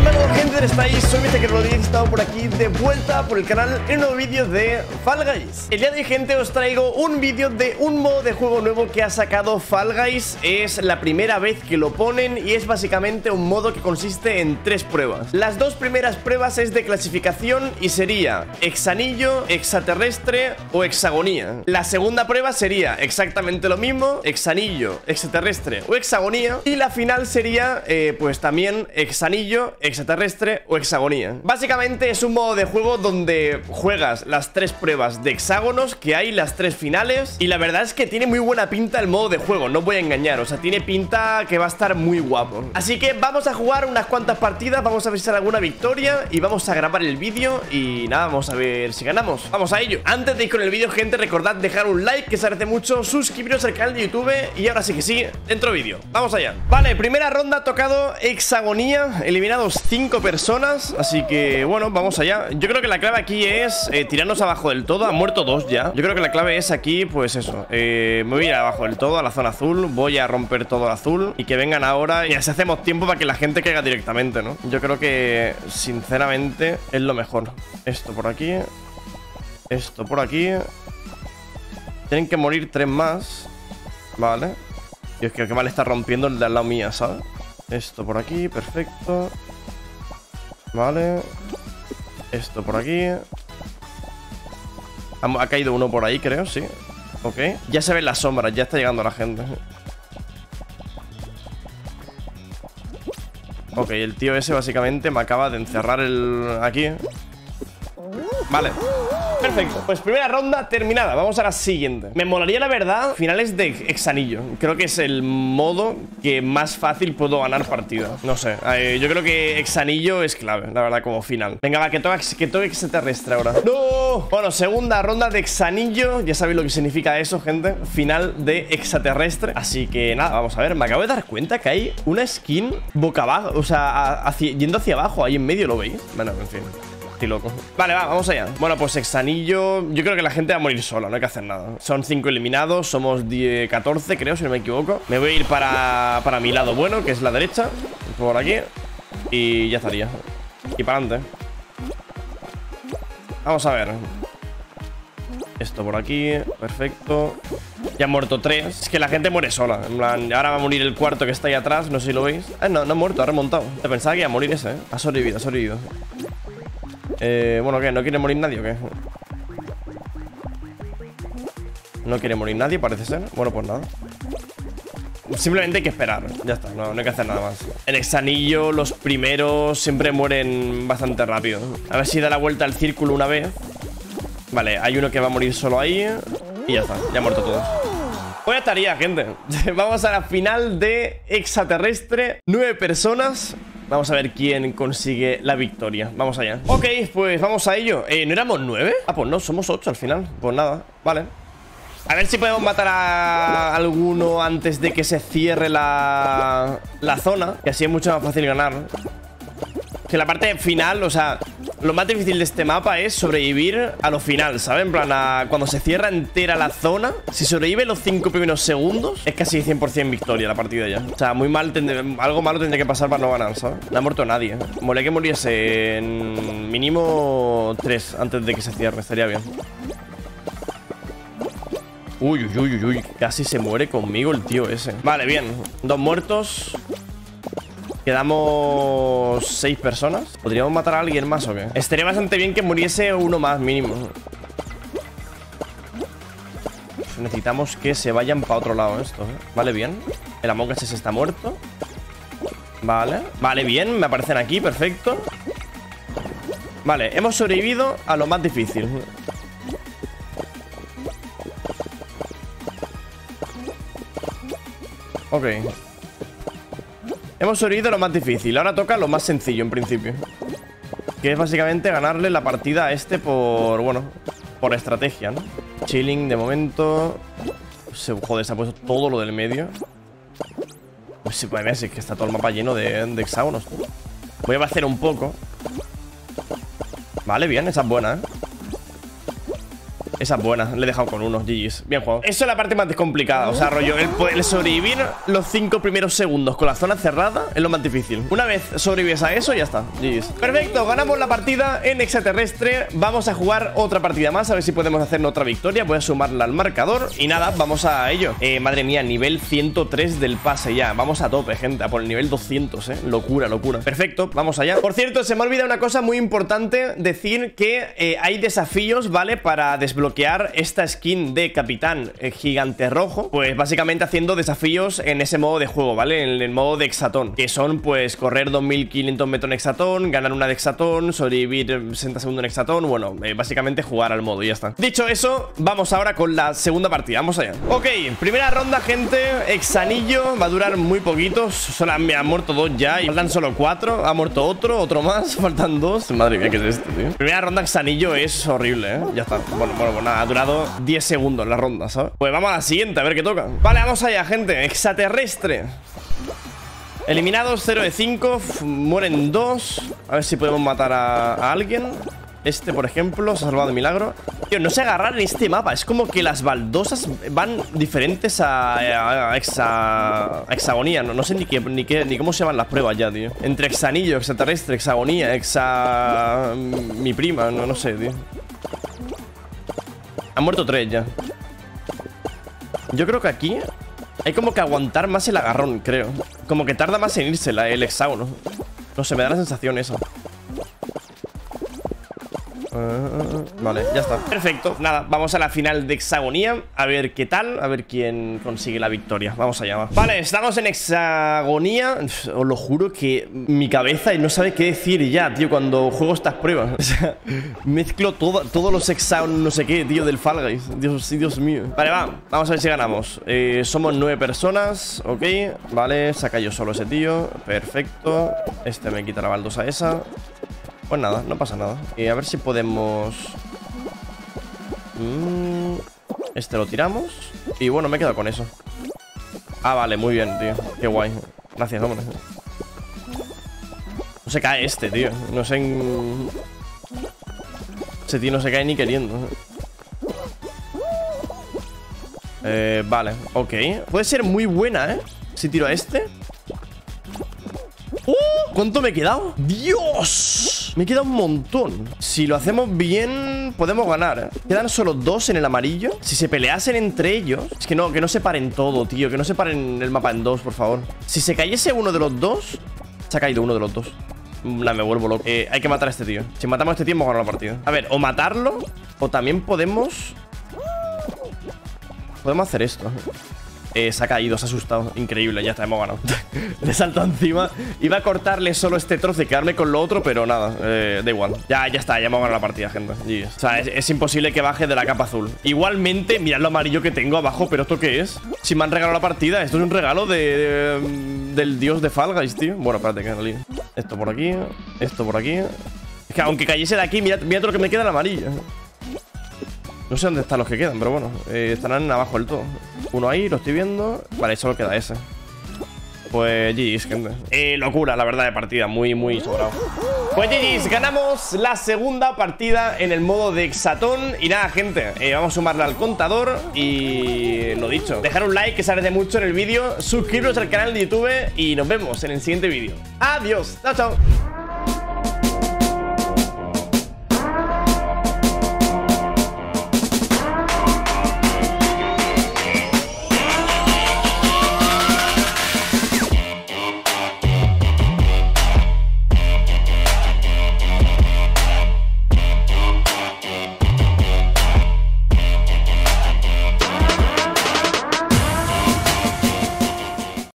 Dímelo, gente, ¿estáis? Soy Mr. Rodríguez, he estado por aquí de vuelta por el canal en un nuevo vídeo de Fall Guys. El día de hoy, gente, os traigo un vídeo de un modo de juego nuevo que ha sacado Fall Guys. Es la primera vez que lo ponen y es básicamente un modo que consiste en 3 pruebas. Las 2 primeras pruebas es de clasificación y sería hexanillo, extraterrestre o hexagonía. La segunda prueba sería exactamente lo mismo, hexanillo, extraterrestre o hexagonía. Y la final sería, pues también hexanillo, extraterrestre o hexagonía. Básicamente es un modo de juego donde juegas las 3 pruebas de hexágonos que hay, las 3 finales. Y la verdad es que tiene muy buena pinta el modo de juego, no os voy a engañar. O sea, tiene pinta que va a estar muy guapo. Así que vamos a jugar unas cuantas partidas, vamos a ver si sale alguna victoria y vamos a grabar el vídeo. Y nada, vamos a ver si ganamos. Vamos a ello. Antes de ir con el vídeo, gente, recordad dejar un like, que se agradece mucho, suscribiros al canal de YouTube. Y ahora sí que sí, dentro vídeo. Vamos allá. Vale, primera ronda ha tocado hexagonía, eliminados 5 personas, así que bueno, vamos allá. Yo creo que la clave aquí es tirarnos abajo del todo. Han muerto 2 ya. Yo creo que la clave es aquí, pues eso, me voy a ir abajo del todo, a la zona azul. Voy a romper todo el azul y que vengan ahora y así hacemos tiempo para que la gente caiga directamente, ¿no? Yo creo que, sinceramente, es lo mejor. Esto por aquí, esto por aquí. Tienen que morir 3 más. Vale. Y es que qué mal está rompiendo el de al lado mía, ¿sabes? Esto por aquí, perfecto. Vale. Esto por aquí. Ha caído uno por ahí, creo, sí. Ok. Ya se ven las sombras, ya está llegando la gente. Ok, el tío ese básicamente me acaba de encerrar aquí. Vale. Perfecto, pues primera ronda terminada. Vamos a la siguiente. Me molaría, la verdad, finales de hexanillo. Creo que es el modo que más fácil puedo ganar partida. No sé, yo creo que hexanillo es clave, la verdad, como final. Venga, va, que toque extraterrestre ahora. ¡No! Bueno, segunda ronda de hexanillo. Ya sabéis lo que significa eso, gente. Final de extraterrestre. Así que nada, vamos a ver. Me acabo de dar cuenta que hay una skin boca abajo, o sea, yendo hacia abajo, ahí en medio, ¿lo veis? Bueno, en fin, loco. Vale, va, vamos allá. Bueno, pues hexanillo. Yo creo que la gente va a morir sola, no hay que hacer nada. Son 5 eliminados, somos 14, creo, si no me equivoco. Me voy a ir para mi lado bueno, que es la derecha. Por aquí. Y ya estaría. Y para adelante. Vamos a ver. Esto por aquí, perfecto. Ya han muerto 3. Es que la gente muere sola. En plan, ahora va a morir el cuarto que está ahí atrás. No sé si lo veis. No, no ha muerto, ha remontado. Pensaba que iba a morir ese, Ha sobrevivido, ha sobrevivido. Bueno, ¿qué? ¿No quiere morir nadie o qué? No quiere morir nadie, parece ser. Bueno, pues nada. Simplemente hay que esperar. Ya está, no hay que hacer nada más. En hexanillo los primeros siempre mueren bastante rápido. A ver si da la vuelta al círculo una vez. Vale, hay uno que va a morir solo ahí. Y ya está, ya han muerto todos. Pues ya estaría, gente. Vamos a la final de extraterrestre. 9 personas. Vamos a ver quién consigue la victoria. Vamos allá. Ok, pues vamos a ello. ¿No éramos 9? Ah, pues no, somos 8 al final. Pues nada, vale. A ver si podemos matar a alguno antes de que se cierre la zona. Que así es mucho más fácil ganar, ¿no? Que la parte final, o sea, lo más difícil de este mapa es sobrevivir a lo final, ¿sabes? En plan, cuando se cierra entera la zona, si sobrevive los 5 primeros segundos, es casi 100% victoria la partida ya. O sea, muy mal, algo malo tendría que pasar para no ganar, ¿sabes? No ha muerto nadie. Molaría que muriese en mínimo 3 antes de que se cierre, estaría bien. Uy, uy, uy, uy, casi se muere conmigo el tío ese. Vale, bien, 2 muertos. Quedamos 6 personas. ¿Podríamos matar a alguien más o qué? Estaría bastante bien que muriese uno más mínimo. Necesitamos que se vayan para otro lado esto, Vale, bien. El Among Us ese está muerto. Vale. Vale, bien, me aparecen aquí, perfecto. Vale, hemos sobrevivido a lo más difícil. Ok. Hemos sobrevivido a lo más difícil. Ahora toca lo más sencillo en principio, que es básicamente ganarle la partida a este por, bueno, por estrategia, ¿no? Chilling de momento. Joder, se ha puesto todo lo del medio. Pues sí, pues es que está todo el mapa lleno de hexágonos, tío. Voy a hacer un poco. Vale, bien, esa es buena, Esa es buena, le he dejado con 1, GG's. Bien jugado. Eso es la parte más complicada. O sea, rollo, el sobrevivir los 5 primeros segundos con la zona cerrada es lo más difícil. Una vez sobrevives a eso, ya está, GG's. Perfecto, ganamos la partida en extraterrestre. Vamos a jugar otra partida más, a ver si podemos hacer otra victoria. Voy a sumarla al marcador y nada, vamos a ello. Madre mía, nivel 103 del pase ya. Vamos a tope, gente, a por el nivel 200, locura, locura. Perfecto, vamos allá. Por cierto, se me ha olvidado una cosa muy importante, decir que hay desafíos, ¿vale? Para desbloquear esta skin de capitán gigante rojo. Pues básicamente haciendo desafíos en ese modo de juego, ¿vale? En el modo de hexatón, que son pues correr 2500 metros en hexatón, ganar una de hexatón, sobrevivir 60 segundos en hexatón. Bueno, básicamente jugar al modo y ya está. Dicho eso, vamos ahora con la segunda partida. Vamos allá. Ok, primera ronda, gente. Exanillo, va a durar muy poquito. Solo me han muerto 2 ya y faltan solo 4. Ha muerto otro más. Faltan 2. Madre mía, ¿qué es esto, tío? Primera ronda exanillo es horrible, Ya está. Bueno, nada, ha durado 10 segundos la ronda, ¿sabes? Pues vamos a la siguiente, a ver qué toca. Vale, vamos allá, gente. Extraterrestre. Eliminados 0 de 5. Mueren 2. A ver si podemos matar a alguien. Este, por ejemplo, se ha salvado de milagro. Tío, no sé agarrar en este mapa. Es como que las baldosas van diferentes a hexagonía. No sé ni cómo se llaman las pruebas ya, tío. Entre hexanillo, extraterrestre, hexagonía, mi prima, no sé, tío. Han muerto 3 ya. Yo creo que aquí hay como que aguantar más el agarrón, creo. Como que tarda más en irse el hexágono. No sé, me da la sensación eso. Vale, ya está. Perfecto, nada, vamos a la final de hexagonía. A ver qué tal, a ver quién consigue la victoria. Vamos allá, va. Vale, estamos en hexagonía. Os lo juro que mi cabeza no sabe qué decir ya, tío, cuando juego estas pruebas. O sea, mezclo todos los hexágonos, no sé qué, tío, del Fall Guys. Dios mío. Vale, vamos a ver si ganamos. Somos 9 personas, ok. Vale, saca yo solo ese tío. Perfecto. Este me quita la baldosa esa. Pues nada, no pasa nada. A ver si podemos... Este lo tiramos. Y bueno, me he quedado con eso. Ah, vale, muy bien, tío. Qué guay. Gracias, hombre. No se cae este, tío. No sé en... Ese tío no se cae ni queriendo. Vale, ok. Puede ser muy buena, si tiro a este. ¿Cuánto me he quedado? ¡Dios! Me he quedado un montón. Si lo hacemos bien, podemos ganar, Quedan solo 2 en el amarillo. Si se peleasen entre ellos... Es que no separen todo, tío. Que no separen el mapa en 2, por favor. Si se cayese uno de los 2... Se ha caído uno de los 2. Me vuelvo loco. Hay que matar a este tío. Si matamos a este tío, hemos ganado la partida. A ver, o matarlo, o también podemos... Podemos hacer esto. Se ha caído, se ha asustado. Increíble, ya está, hemos ganado. Le salto encima. Iba a cortarle solo este trozo y quedarme con lo otro, pero nada, da igual. Ya está, ya hemos ganado la partida, gente. O sea, es imposible que baje de la capa azul. Igualmente, mirad lo amarillo que tengo abajo. ¿Pero esto qué es? Si me han regalado la partida. Esto es un regalo del dios de Fall Guys, tío. Bueno, espérate, que no lío. Esto por aquí, esto por aquí. Es que aunque cayese de aquí, mirad lo que me queda en amarillo. No sé dónde están los que quedan, pero bueno, estarán abajo del todo. Uno ahí, lo estoy viendo. Vale, solo queda ese. Pues GG's, gente. Locura, la verdad, de partida. Muy sobrado. Pues GG's, ganamos la segunda partida en el modo de hexatón. Y nada, gente, vamos a sumarla al contador. Y lo dicho, dejar un like que se agradece mucho en el vídeo. Suscribiros al canal de YouTube y nos vemos en el siguiente vídeo. Adiós, chao.